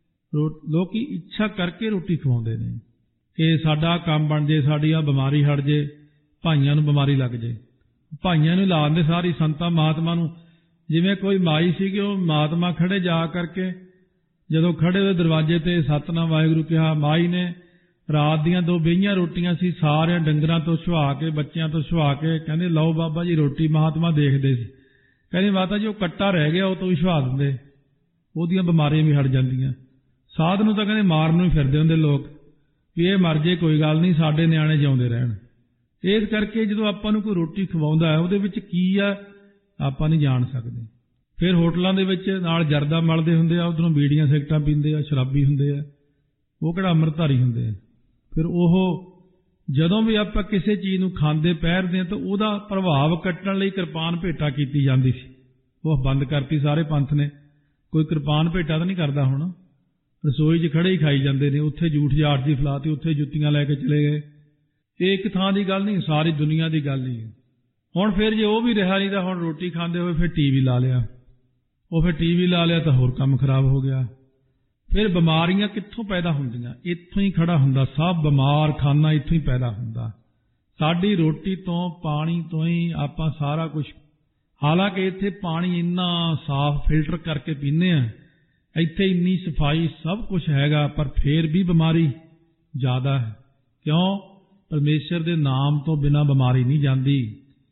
ਲੋਕੀ ਇੱਛਾ ਕਰਕੇ ਰੋਟੀ ਖਵਾਉਂਦੇ ਨੇ ਕਿ ਸਾਡਾ ਕੰਮ ਬਣ ਜੇ, ਸਾਡੀ ਆ ਬਿਮਾਰੀ ਹਟ ਜੇ, ਭਾਈਆਂ ਨੂੰ ਬਿਮਾਰੀ ਲੱਗ ਜੇ। ਭਾਈਆਂ ਨੂੰ ਲਾ ਦਿੰਦੇ ਸਾਰੀ ਸੰਤਾਂ ਮਹਾਤਮਾ ਨੂੰ। ਜਿਵੇਂ ਕੋਈ ਮਾਈ ਸੀਗੀ, ਉਹ ਮਹਾਤਮਾ ਖੜੇ ਜਾ ਕਰਕੇ ਜਦੋਂ ਖੜੇ ਹੋਏ ਦਰਵਾਜ਼ੇ ਤੇ ਸਤਿਨਾਮ ਵਾਹਿਗੁਰੂ ਕਿਹਾ, ਮਾਈ ਨੇ ਰਾਤ ਦੀਆਂ 2 ਬੇਹੀਆਂ ਰੋਟੀਆਂ ਸੀ, ਸਾਰਿਆਂ ਡੰਗਰਾਂ ਤੋਂ ਛੁਆ ਕੇ, ਬੱਚਿਆਂ ਤੋਂ ਛੁਆ ਕੇ, ਕਹਿੰਦੇ ਲਓ ਬਾਬਾ ਜੀ ਰੋਟੀ। ਮਹਾਤਮਾ ਦੇਖਦੇ ਸੀ, ਕਹਿੰਦੇ ਮਾਤਾ ਜੀ ਉਹ ਕੱਟਾ ਰਹਿ ਗਿਆ, ਉਹ ਤੋਂ ਵੀ ਛੁਆ ਦਿੰਦੇ, ਉਹਦੀਆਂ ਬਿਮਾਰੀਆਂ ਵੀ ਹਟ ਜਾਂਦੀਆਂ। ਸਾਧ ਨੂੰ ਤਾਂ ਕਹਿੰਦੇ ਮਾਰਨ ਨੂੰ ਹੀ ਫਿਰਦੇ ਹੁੰਦੇ ਲੋਕ ਵੀ ਇਹ ਮਰ ਜੇ ਕੋਈ ਗੱਲ ਨਹੀਂ, ਸਾਡੇ ਨਿਆਣੇ ਜਿਉਂਦੇ ਰਹਿਣ। ਇਸ ਕਰਕੇ ਜਦੋਂ ਆਪਾਂ ਨੂੰ ਕੋਈ ਰੋਟੀ ਖਵਾਉਂਦਾ ਹੈ ਉਹਦੇ ਵਿੱਚ ਕੀ ਆ ਆਪਾਂ ਨਹੀਂ ਜਾਣ ਸਕਦੇ। ਫਿਰ ਹੋਟਲਾਂ ਦੇ ਵਿੱਚ ਨਾਲ ਜਰਦਾ ਮਲਦੇ ਹੁੰਦੇ ਆ, ਉੱਧਰੋਂ ਬੀੜੀਆਂ ਸਿਗਰਟਾਂ ਪੀਂਦੇ ਆ, ਸ਼ਰਾਬੀ ਹੁੰਦੇ ਆ, ਉਹ ਕਿਹੜਾ ਅੰਮ੍ਰਿਤਧਾਰੀ ਹੁੰਦੇ ਆ। ਫਿਰ ਉਹ ਜਦੋਂ ਵੀ ਆਪਾਂ ਕਿਸੇ ਚੀਜ਼ ਨੂੰ ਖਾਂਦੇ ਪਹਿਰਦੇ ਹਾਂ ਤਾਂ ਉਹਦਾ ਪ੍ਰਭਾਵ ਕੱਟਣ ਲਈ ਕਿਰਪਾਨ ਭੇਟਾ ਕੀਤੀ ਜਾਂਦੀ ਸੀ, ਉਹ ਬੰਦ ਕਰਤੀ ਸਾਰੇ ਪੰਥ ਨੇ। ਕੋਈ ਕਿਰਪਾਨ ਭੇਟਾ ਤਾਂ ਨਹੀਂ ਕਰਦਾ ਹੁਣ, ਰਸੋਈ 'ਚ ਖੜੇ ਹੀ ਖਾਈ ਜਾਂਦੇ ਨੇ। ਉੱਥੇ ਜੂਠ ਜਾਟ ਦੀ ਫਲਾਤੀ, ਉੱਥੇ ਜੁੱਤੀਆਂ ਲੈ ਕੇ ਚਲੇ ਗਏ। ਇਹ ਇੱਕ ਥਾਂ ਦੀ ਗੱਲ ਨਹੀਂ, ਸਾਰੀ ਦੁਨੀਆ ਦੀ ਗੱਲ ਹੀ ਹੈ। ਹੁਣ ਫਿਰ ਜੇ ਉਹ ਵੀ ਰਿਹਾ ਨਹੀਂ ਤਾਂ ਹੁਣ ਰੋਟੀ ਖਾਂਦੇ ਹੋਏ ਫਿਰ TV ਲਾ ਲਿਆ, ਉਹ ਫਿਰ TV ਲਾ ਲਿਆ ਤਾਂ ਹੋਰ ਕੰਮ ਖਰਾਬ ਹੋ ਗਿਆ। ਫਿਰ ਬਿਮਾਰੀਆਂ ਕਿੱਥੋਂ ਪੈਦਾ ਹੁੰਦੀਆਂ? ਇੱਥੋਂ ਹੀ ਖੜਾ ਹੁੰਦਾ ਸਭ ਬਿਮਾਰ ਖਾਨਾ, ਇੱਥੋਂ ਹੀ ਪੈਦਾ ਹੁੰਦਾ। ਸਾਡੀ ਰੋਟੀ ਤੋਂ, ਪਾਣੀ ਤੋਂ ਹੀ ਆਪਾਂ ਸਾਰਾ ਕੁਝ। ਹਾਲਾਂਕਿ ਇੱਥੇ ਪਾਣੀ ਇੰਨਾ ਸਾਫ਼ ਫਿਲਟਰ ਕਰਕੇ ਪੀਂਦੇ ਹਾਂ, ਇੱਥੇ ਇੰਨੀ ਸਫਾਈ ਸਭ ਕੁਝ ਹੈਗਾ, ਪਰ ਫਿਰ ਵੀ ਬਿਮਾਰੀ ਜ਼ਿਆਦਾ ਹੈ। ਕਿਉਂ? ਪਰਮੇਸ਼ਰ ਦੇ ਨਾਮ ਤੋਂ ਬਿਨਾਂ ਬਿਮਾਰੀ ਨਹੀਂ ਜਾਂਦੀ।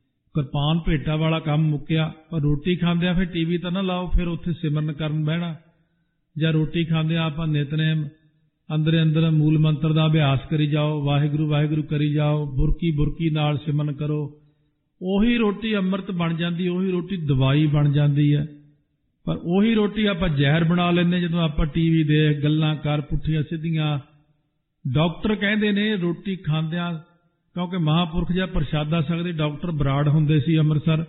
ਕਿਰਪਾਨ ਭੇਟਾ ਵਾਲਾ ਕੰਮ ਮੁੱਕਿਆ। ਪਰ ਰੋਟੀ ਖਾਂਦਿਆਂ ਫਿਰ TV ਤਾਂ ਨਾ ਲਾਓ, ਫਿਰ ਉੱਥੇ ਸਿਮਰਨ ਕਰਨ ਬਹਿਣਾ। ਜਾਂ ਰੋਟੀ ਖਾਂਦਿਆਂ ਆਪਾਂ ਨਿਤਨੇਮ ਅੰਦਰ ਮੂਲ ਮੰਤਰ ਦਾ ਅਭਿਆਸ ਕਰੀ ਜਾਓ, ਵਾਹਿਗੁਰੂ ਵਾਹਿਗੁਰੂ ਕਰੀ ਜਾਓ, ਬੁਰਕੀ ਨਾਲ ਸਿਮਰਨ ਕਰੋ। ਉਹੀ ਰੋਟੀ ਅੰਮ੍ਰਿਤ ਬਣ ਜਾਂਦੀ, ਉਹੀ ਰੋਟੀ ਦਵਾਈ ਬਣ ਜਾਂਦੀ ਹੈ। ਪਰ ਉਹੀ ਰੋਟੀ ਆਪਾਂ ਜ਼ਹਿਰ ਬਣਾ ਲੈਂਦੇ ਜਦੋਂ ਆਪਾਂ TV ਦੇਖ, ਗੱਲਾਂ ਕਰ, ਪੁੱਠੀਆਂ ਸਿੱਧੀਆਂ। ਡਾਕਟਰ ਕਹਿੰਦੇ ਨੇ ਰੋਟੀ ਖਾਂਦਿਆਂ, ਕਿਉਂਕਿ ਮਹਾਂਪੁਰਖ ਜਾਂ ਪ੍ਰਸ਼ਾਦਾ ਸਕਦੇ, ਡਾਕਟਰ ਬਰਾੜ ਹੁੰਦੇ ਸੀ ਅੰਮ੍ਰਿਤਸਰ,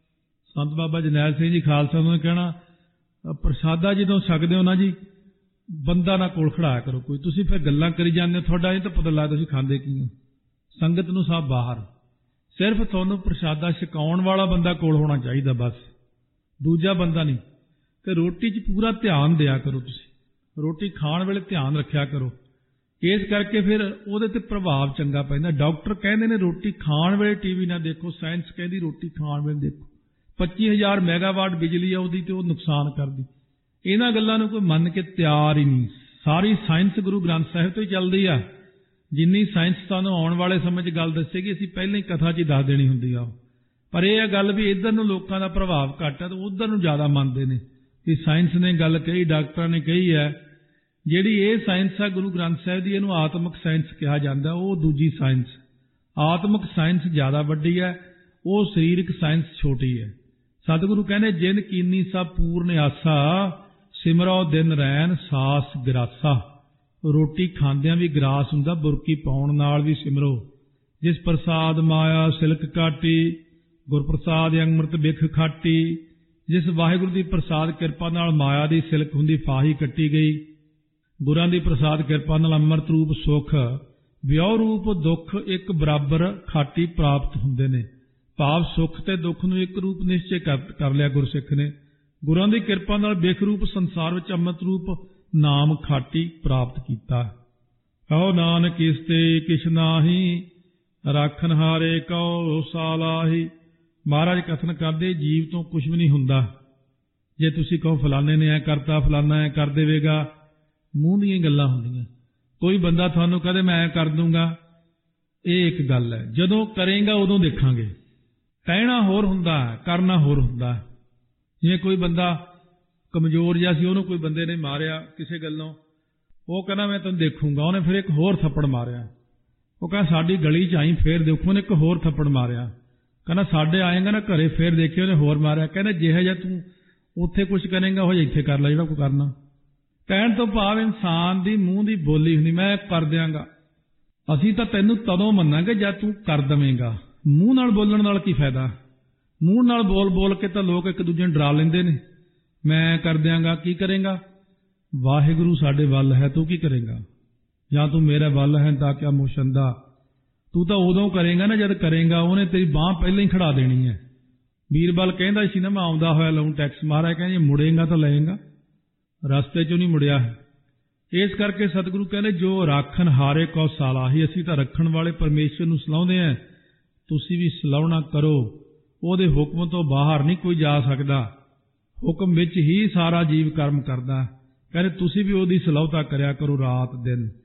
ਸੰਤ ਬਾਬਾ ਜਰਨੈਲ ਸਿੰਘ ਜੀ ਖਾਲਸਾ, ਉਹਨਾਂ ਨੇ ਕਹਿਣਾ ਪ੍ਰਸ਼ਾਦਾ ਜਦੋਂ ਛਕਦੇ ਹੋ ਨਾ ਜੀ, ਬੰਦਾ ਨਾ ਕੋਲ ਖੜਾਇਆ ਕਰੋ ਕੋਈ, ਤੁਸੀਂ ਫਿਰ ਗੱਲਾਂ ਕਰੀ ਜਾਂਦੇ ਹੋ, ਤੁਹਾਡਾ ਇਹ ਤਾਂ ਪਤਾ ਲੱਗਦਾ ਤੁਸੀਂ ਖਾਂਦੇ ਕੀ ਹੋ। ਸੰਗਤ ਨੂੰ ਸਭ ਬਾਹਰ, ਸਿਰਫ ਤੁਹਾਨੂੰ ਪ੍ਰਸ਼ਾਦਾ ਛਕਾਉਣ ਵਾਲਾ ਬੰਦਾ ਕੋਲ ਹੋਣਾ ਚਾਹੀਦਾ, ਬਸ ਦੂਜਾ ਬੰਦਾ ਨਹੀਂ। ਤੇ ਰੋਟੀ 'ਚ ਪੂਰਾ ਧਿਆਨ ਦਿਆ ਕਰੋ, ਤੁਸੀਂ ਰੋਟੀ ਖਾਣ ਵੇਲੇ ਧਿਆਨ ਰੱਖਿਆ ਕਰੋ। ਇਸ ਕਰਕੇ ਫਿਰ ਉਹਦੇ ਤੇ ਪ੍ਰਭਾਵ ਚੰਗਾ ਪੈਂਦਾ। ਡਾਕਟਰ ਕਹਿੰਦੇ ਨੇ ਰੋਟੀ ਖਾਣ ਵੇਲੇ TV ਨਾ ਦੇਖੋ, ਸਾਇੰਸ ਕਹਿੰਦੀ ਰੋਟੀ ਖਾਣ ਵੇਲੇ ਦੇਖੋ। 25,000 ਮੈਗਾਵਾਟ ਬਿਜਲੀ ਆ ਉਹਦੀ, ਤੇ ਉਹ ਨੁਕਸਾਨ ਕਰਦੀ। ਇਹਨਾਂ ਗੱਲਾਂ ਨੂੰ ਕੋਈ ਮੰਨ ਕੇ ਤਿਆਰ ਹੀ ਨਹੀਂ। ਸਾਰੀ ਸਾਇੰਸ ਗੁਰੂ ਗ੍ਰੰਥ ਸਾਹਿਬ ਤੋਂ ਹੀ ਚੱਲਦੀ ਆ। ਜਿੰਨੀ ਸਾਇੰਸ ਤੁਹਾਨੂੰ ਆਉਣ ਵਾਲੇ ਸਮੇਂ 'ਚ ਗੱਲ ਦੱਸੇਗੀ, ਅਸੀਂ ਪਹਿਲਾਂ ਹੀ ਕਥਾ 'ਚ ਹੀ ਦੱਸ ਦੇਣੀ ਹੁੰਦੀ ਆ। ਪਰ ਇਹ ਗੱਲ ਵੀ ਇੱਧਰ ਨੂੰ ਲੋਕਾਂ ਦਾ ਪ੍ਰਭਾਵ ਘੱਟ ਹੈ ਤੇ ਉੱਧਰ ਨੂੰ ਜ਼ਿਆਦਾ ਮੰਨਦੇ ਨੇ ਕਿ ਸਾਇੰਸ ਨੇ ਗੱਲ ਕਹੀ, ਡਾਕਟਰਾਂ ਨੇ ਕਹੀ ਹੈ। ਜਿਹੜੀ ਇਹ ਸਾਇੰਸ ਆ ਗੁਰੂ ਗ੍ਰੰਥ ਸਾਹਿਬ ਦੀ, ਇਹਨੂੰ ਆਤਮਿਕ ਸਾਇੰਸ ਕਿਹਾ ਜਾਂਦਾ। ਉਹ ਦੂਜੀ ਸਾਇੰਸ, ਆਤਮਿਕ ਸਾਇੰਸ ਜ਼ਿਆਦਾ ਵੱਡੀ ਹੈ, ਉਹ ਸਰੀਰਕ ਸਾਇੰਸ ਛੋਟੀ ਹੈ। ਸਤਿਗੁਰੂ ਕਹਿੰਦੇ ਜਿਨ ਕੀਨੀ ਸਭ ਪੂਰਨ ਆਸਾ, ਸਿਮਰੋ ਦਿਨ ਰੈਨ ਸਾਸ ਗਰਾਸਾ। ਰੋਟੀ ਖਾਂਦਿਆਂ ਵੀ ਗਰਾਸ ਹੁੰਦਾ, ਬੁਰਕੀ ਪਾਉਣ ਨਾਲ ਵੀ ਸਿਮਰੋ। ਜਿਸ ਪ੍ਰਸਾਦ ਮਾਇਆ ਸਿਲਕ ਕਾਟੀ, ਗੁਰ ਪ੍ਰਸਾਦ ਅੰਮ੍ਰਿਤ ਬਿਖ ਖਾਟੀ। ਜਿਸ ਵਾਹਿਗੁਰੂ ਦੀ ਪ੍ਰਸਾਦ ਕਿਰਪਾ ਨਾਲ ਮਾਇਆ ਦੀ ਸਿਲਕ ਹੁੰਦੀ ਫਾਹੀ ਕੱਟੀ ਗਈ, ਗੁਰਾਂ ਦੀ ਪ੍ਰਸਾਦ ਕਿਰਪਾ ਨਾਲ ਅੰਮ੍ਰਿਤ ਰੂਪ ਸੁਖ, ਵਿਉ ਰੂਪ ਦੁੱਖ ਇੱਕ ਬਰਾਬਰ ਖਾਟੀ ਪ੍ਰਾਪਤ ਹੁੰਦੇ ਨੇ। ਭਾਵ ਸੁੱਖ ਤੇ ਦੁੱਖ ਨੂੰ ਇੱਕ ਰੂਪ ਨਿਸ਼ਚੈ ਕਰ ਲਿਆ ਗੁਰਸਿੱਖ ਨੇ। ਗੁਰਾਂ ਦੀ ਕਿਰਪਾ ਨਾਲ ਬਿਖ ਰੂਪ ਸੰਸਾਰ ਵਿੱਚ ਅੰਮ੍ਰਿਤ ਰੂਪ ਨਾਮ ਖਾਟੀ ਪ੍ਰਾਪਤ ਕੀਤਾ। ਕਹੋ ਨਾਨਕ ਇਸ ਤੇ ਕਿਛ ਨਾਹੀ, ਰਾਖਨ ਹਾਰੇ ਕਉ ਸਾਲਾਹੀ। ਮਹਾਰਾਜ ਕਥਨ ਕਰਦੇ ਜੀਵ ਤੋਂ ਕੁਝ ਵੀ ਨਹੀਂ ਹੁੰਦਾ। ਜੇ ਤੁਸੀਂ ਕਹੋ ਫਲਾਣੇ ਨੇ ਐ ਕਰਤਾ, ਫਲਾਣਾ ਐ ਕਰ ਦੇਵੇਗਾ, ਮੂੰਹ ਦੀਆਂ ਗੱਲਾਂ ਹੁੰਦੀਆਂ। ਕੋਈ ਬੰਦਾ ਤੁਹਾਨੂੰ ਕਹਦੇ ਮੈਂ ਐ ਕਰ ਦੂੰਗਾ, ਇਹ ਇੱਕ ਗੱਲ ਹੈ। ਜਦੋਂ ਕਰੇਗਾ ਉਦੋਂ ਦੇਖਾਂਗੇ। ਕਹਿਣਾ ਹੋਰ ਹੁੰਦਾ, ਕਰਨਾ ਹੋਰ ਹੁੰਦਾ। ਜਿਵੇਂ ਕੋਈ ਬੰਦਾ ਕਮਜ਼ੋਰ ਜਿਹਾ ਸੀ, ਉਹਨੂੰ ਕੋਈ ਬੰਦੇ ਨੇ ਮਾਰਿਆ ਕਿਸੇ ਗੱਲੋਂ, ਉਹ ਕਹਿੰਦਾ ਮੈਂ ਤੈਨੂੰ ਦੇਖੂੰਗਾ। ਉਹਨੇ ਫਿਰ ਇੱਕ ਹੋਰ ਥੱਪੜ ਮਾਰਿਆ। ਉਹ ਕਹਿੰਦਾ ਸਾਡੀ ਗਲੀ 'ਚ ਆਈ ਫੇਰ ਦੇਖੂ। ਉਹਨੇ ਇੱਕ ਹੋਰ ਥੱਪੜ ਮਾਰਿਆ। ਕਹਿੰਦਾ ਸਾਡੇ ਆਏਗਾ ਨਾ ਘਰੇ ਫੇਰ ਦੇਖੀ। ਉਹਨੇ ਹੋਰ ਮਾਰਿਆ। ਕਹਿੰਦਾ ਜਿਹੋ ਜਿਹਾ ਤੂੰ ਉੱਥੇ ਕੁਛ ਕਰੇਂਗਾ ਉਹ ਇੱਥੇ ਕਰ ਲੈ ਜਿਹੜਾ ਕੋਈ ਕਰਨਾ। ਕਹਿਣ ਤੋਂ ਭਾਵ ਇਨਸਾਨ ਦੀ ਮੂੰਹ ਦੀ ਬੋਲੀ ਹੁੰਦੀ, ਮੈਂ ਕਰ ਦਿਆਂਗਾ। ਅਸੀਂ ਤਾਂ ਤੈਨੂੰ ਤਦੋਂ ਮੰਨਾਂਗੇ ਜਦ ਤੂੰ ਕਰ ਦੇਵੇਂਗਾ। ਮੂੰਹ ਨਾਲ ਬੋਲਣ ਨਾਲ ਕੀ ਫਾਇਦਾ? ਮੂੰਹ ਨਾਲ ਬੋਲ ਕੇ ਤਾਂ ਲੋਕ ਇੱਕ ਦੂਜੇ ਨੂੰ ਡਰਾ ਲੈਂਦੇ ਨੇ। ਮੈਂ ਕਰ ਦਿਆਂਗਾ, ਕੀ ਕਰੇਂਗਾ? ਵਾਹਿਗੁਰੂ ਸਾਡੇ ਵੱਲ ਹੈ, ਤੂੰ ਕੀ ਕਰੇਂਗਾ? ਜਾਂ ਤੂੰ ਮੇਰੇ ਵੱਲ ਹੈ ਤਾਂ ਕਿਆ ਮੁਸ਼ੰਦਾ। ਤੂੰ ਤਾਂ ਉਦੋਂ ਕਰੇਂਗਾ ਨਾ ਜਦ ਕਰੇਂਗਾ। ਉਹਨੇ ਤੇਰੀ ਬਾਂਹ ਪਹਿਲਾਂ ਹੀ ਖੜਾ ਦੇਣੀ ਹੈ। ਬੀਰਬਲ ਕਹਿੰਦਾ ਸੀ ਨਾ, ਮੈਂ ਆਉਂਦਾ ਹੋਇਆ ਲਊਂ ਟੈਕਸ। ਮਹਾਰਾਜ ਕਹਿੰਦੇ ਮੁੜੇਂਗਾ ਤਾਂ ਲਏਂਗਾ, ਰਸਤੇ 'ਚੋਂ ਨਹੀਂ ਮੁੜਿਆ ਹੈ। ਇਸ ਕਰਕੇ ਸਤਿਗੁਰੂ ਕਹਿੰਦੇ ਜੋ ਰਾਖਣ ਹਾਰੇ ਕੋ ਸਾਲਾਹੀ। ਅਸੀਂ ਤਾਂ ਰੱਖਣ ਵਾਲੇ ਪਰਮੇਸ਼ਰ ਨੂੰ ਸਲਾਹੁੰਦੇ ਹਾਂ, ਤੁਸੀਂ ਵੀ ਸਲਾਹੁਣਾ ਕਰੋ। ਉਹਦੇ ਹੁਕਮ ਤੋਂ ਬਾਹਰ ਨਹੀਂ ਕੋਈ ਜਾ ਸਕਦਾ। ਹੁਕਮ ਵਿੱਚ ਹੀ ਸਾਰਾ ਜੀਵ ਕਰਮ ਕਰਦਾ। ਕਹਿੰਦੇ ਤੁਸੀਂ ਵੀ ਉਹਦੀ ਸਲਾਹੁਤਾ ਕਰਿਆ ਕਰੋ ਰਾਤ ਦਿਨ।